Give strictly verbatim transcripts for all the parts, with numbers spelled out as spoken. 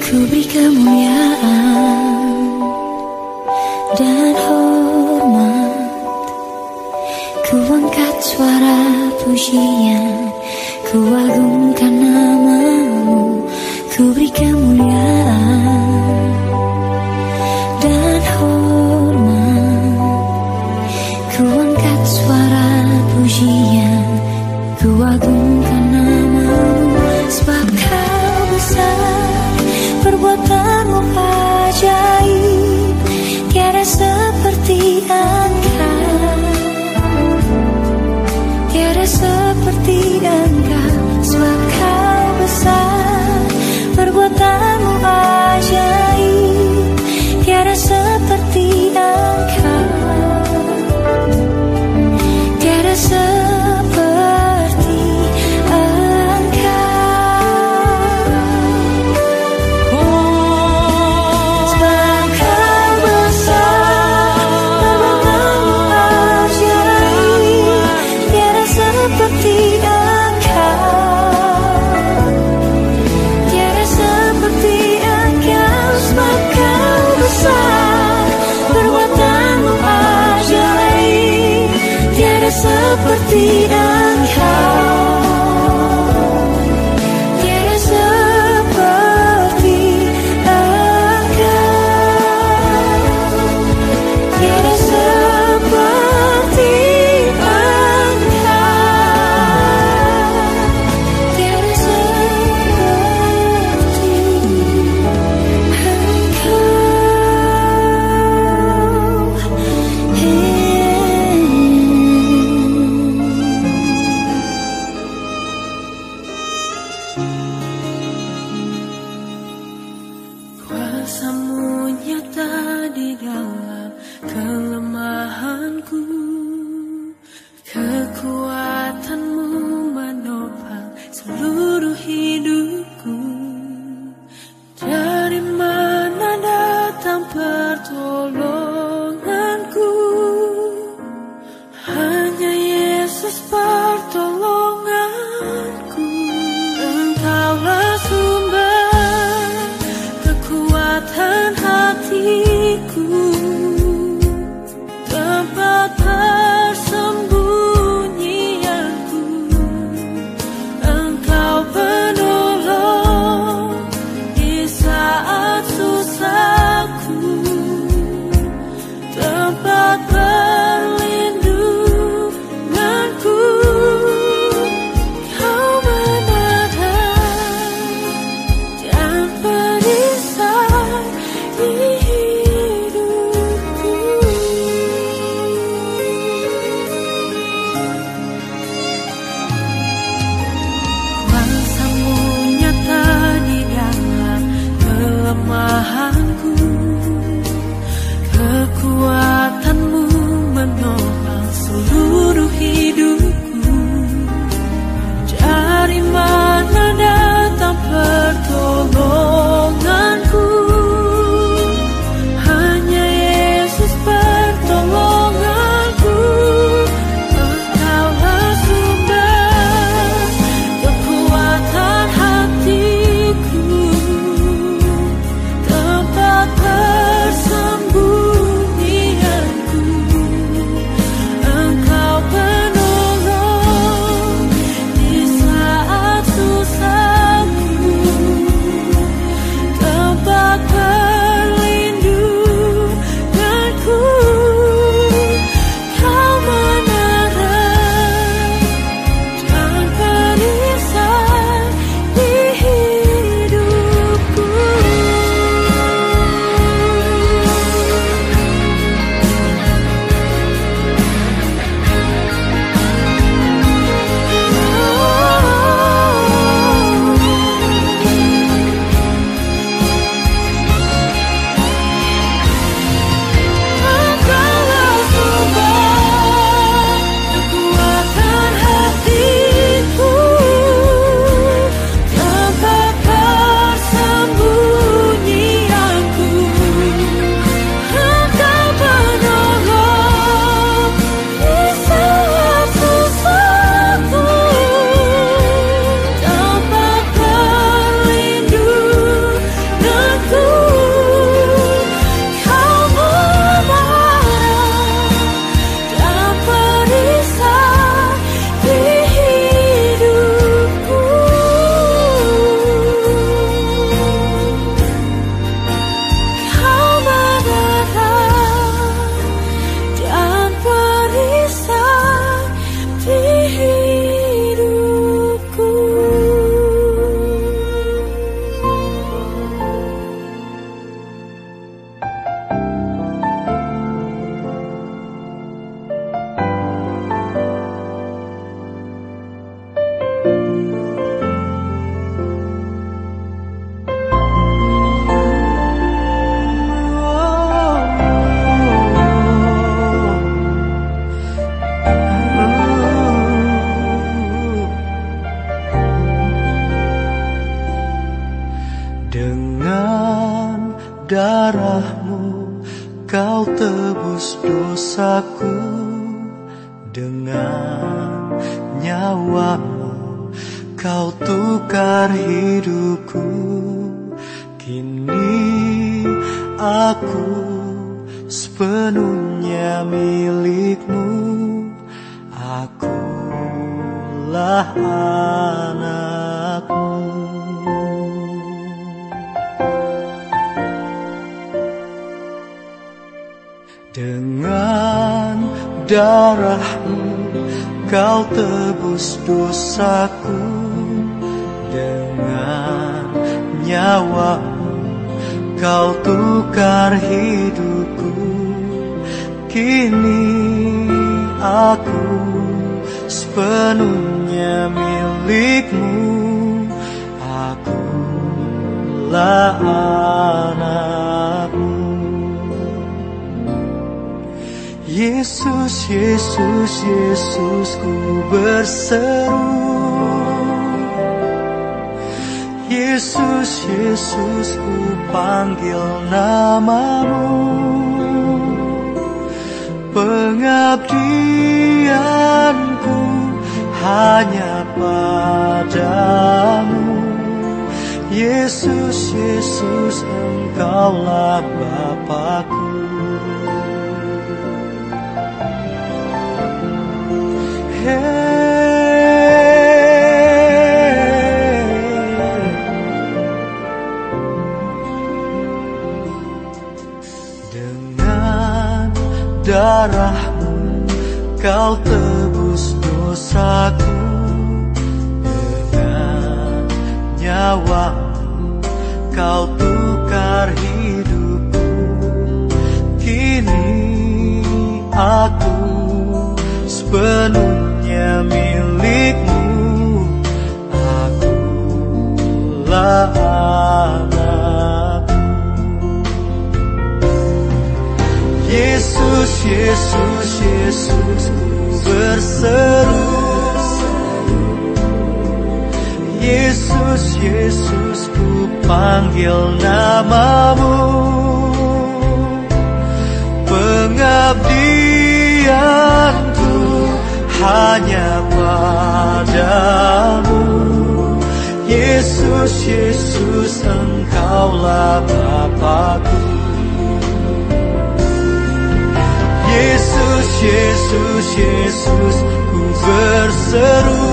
Ku beri kemuliaan dan hormat, ku angkat suara pujian, ku agungkan namamu. Ku beri kemuliaan dan hormat, ku angkat suara pujian, ku agungkan namamu. Sebab kau besar, perbuatanmu ajaib, tiada seperti Engkau, tiada seperti Engkau. Sebab kau besar, perbuatanmu ajaib, tiada seperti Engkau, tiada seperti seperti Engkau, tiada seperti Engkau, tiada seperti Engkau. darahmu kau tebus dosaku, dengan nyawamu kau tukar hidupku. Kini aku sepenuhnya milikmu, akulah anakmu. Dengan darahmu kau tebus dosaku, dengan nyawamu kau tukar hidupku. Kini aku sepenuhnya milikmu, akulah anakmu. Yesus, Yesus, Yesus, ku berseru. Yesus, Yesus, ku panggil namamu. Pengabdianku hanya padamu. Yesus, Yesus, Engkaulah Bapa-Ku. Dengan darahmu kau tebus dosaku, dengan nyawamu kau tukar hidupku. Kini aku sepenuhnya milikmu, akulah anakmu. Yesus, Yesus, Yesus, ku berseru. Yesus, Yesus, ku panggil namamu. Pengabdianku hanya padamu. Yesus, Yesus, Engkaulah Bapa-Ku. Yesus, Yesus, Yesus, ku berseru.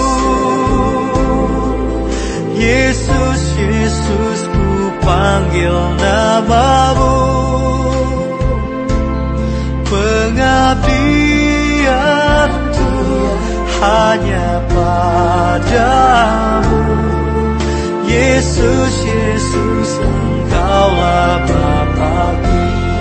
Yesus, Yesus, ku panggil namamu. Pengabdianku hanya padamu. Yesus, Yesus, Engkaulah Bapa-Ku.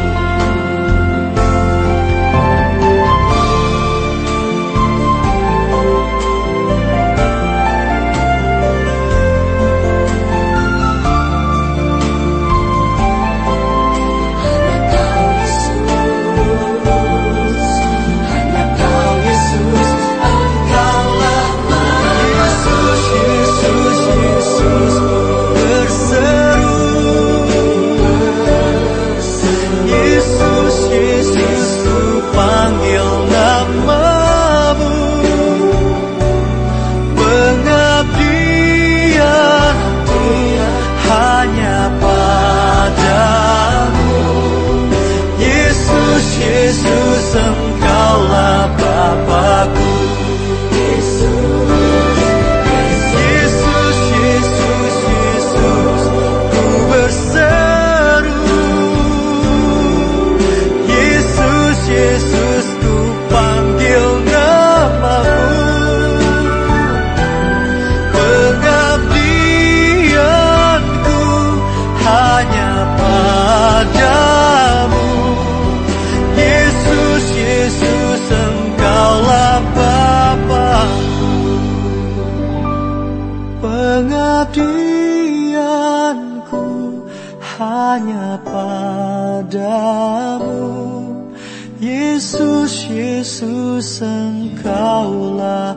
Engkaulah Bapa-Ku. Yesus, Yesus, Yesus, Yesus, ku berseru. Yesus, Yesus, ku panggil namamu. Pengabdianku hanya padamu. Yesus, Yesus, Engkaulah Bapa-Ku. Pengabdianku hanya padamu. Yesus, Yesus, Engkaulah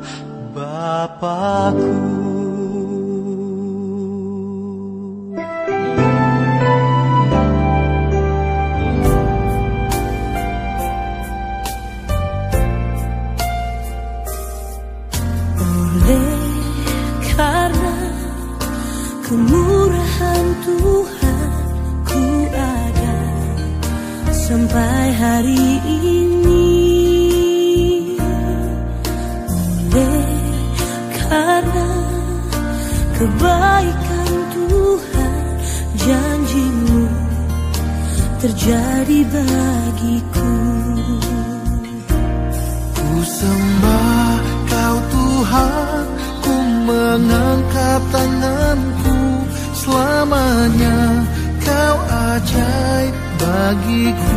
Bapa-Ku. kemurahan Tuhan ku ada sampai hari ini. Oleh karena kebaikan Tuhan, janji-Mu terjadi bagiku. Ku sembah Kau Tuhan, ku mengangkat tanganku, selamanya Kau ajaib bagiku.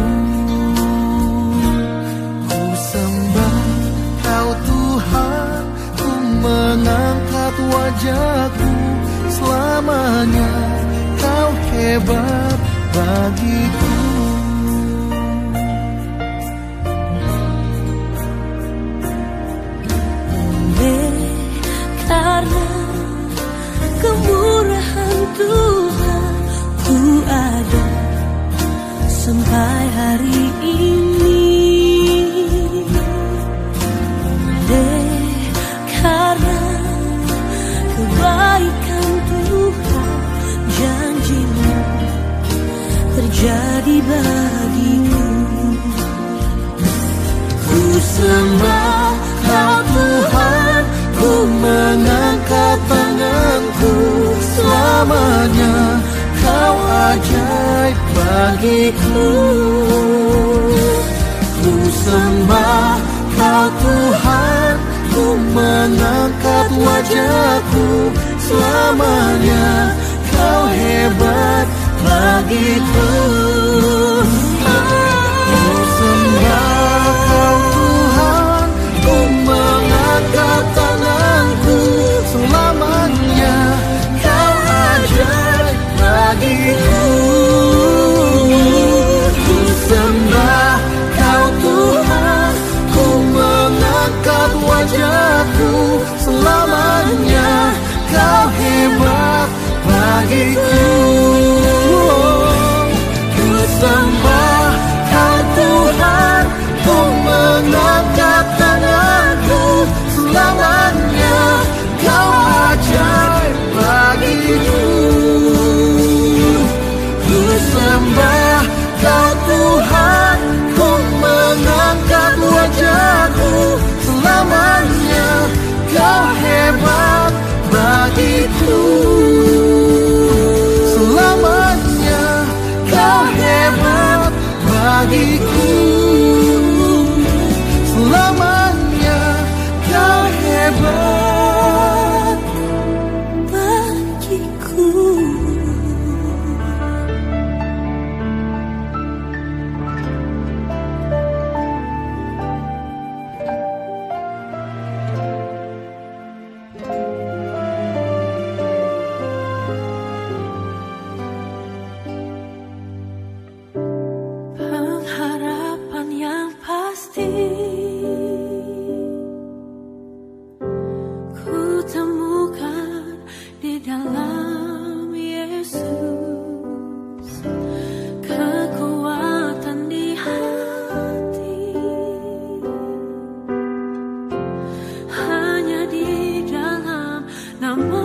Ku sembah Kau Tuhan, ku mengangkat wajahku, selamanya Kau hebat bagiku. Karena kemurahan Tuhan ku ada sampai hari ini. Oleh karena kebaikan Tuhan, janji-Mu terjadi bagiku. Ku sembah Kau Tuhan, ku mengangkat tanganku, selamanya Kau ajaib bagiku. Ku sembah Kau Tuhan, ku mengangkat wajahku, selamanya Kau hebat bagiku. Ku sembah Kau Tuhan, ku mengangkat tanganku, selamanya Kau ajaib bagiku. Ku sembah Kau Tuhan, ku mengangkat wajahku, selamanya Kau hebat bagiku. Ku sembah Kau Tuhan, ku mengangkat tanganku, selamanya Kau ajaib bagiku. Ku sembah Kau Tuhan, ku mengangkat wajahku, selamanya Kau hebat bagiku. Selamanya Kau hebat bagiku. Selamanya Kau hebat bagiku. Pengharapan yang pasti ku temukan di dalam Yesus, kekuatan di hati hanya di dalam nama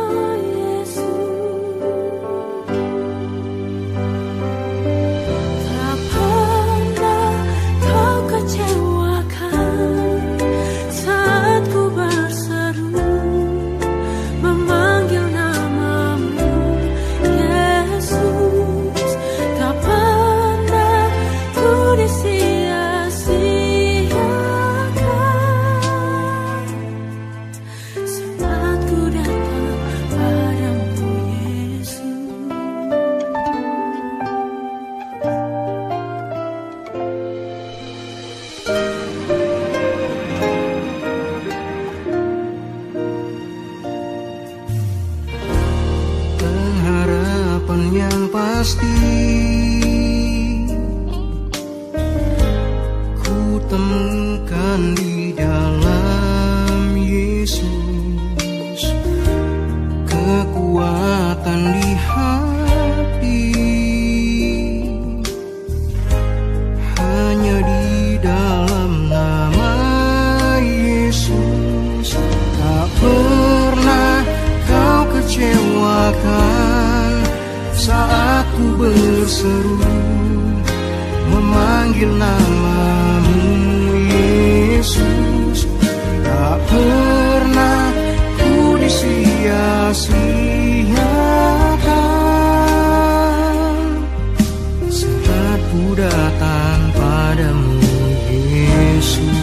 yang pasti ku temukan di dalam Yesus, kekuatan di hati hanya di dalam nama Yesus. Tak pernah kau kecewakan sia-siakan saat ku berseru memanggil namamu Yesus. Tak pernah ku disia-siakan saat ku datang padamu Yesus.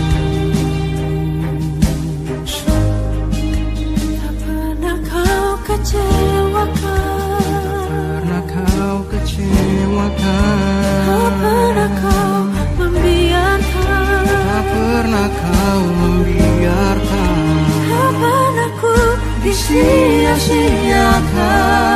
Tak pernah kau kecewakan, Pernah kau kecewakan, tak pernah kau membiarkan, tak pernah kau membiarkan, tak pernah ku disia-siakan